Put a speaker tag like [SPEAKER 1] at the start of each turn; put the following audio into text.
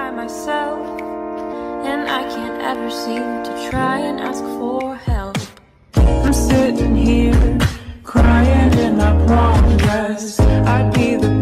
[SPEAKER 1] by myself, and I can't ever seem to try and ask for help. I'm sitting here crying in my progress. I'd be the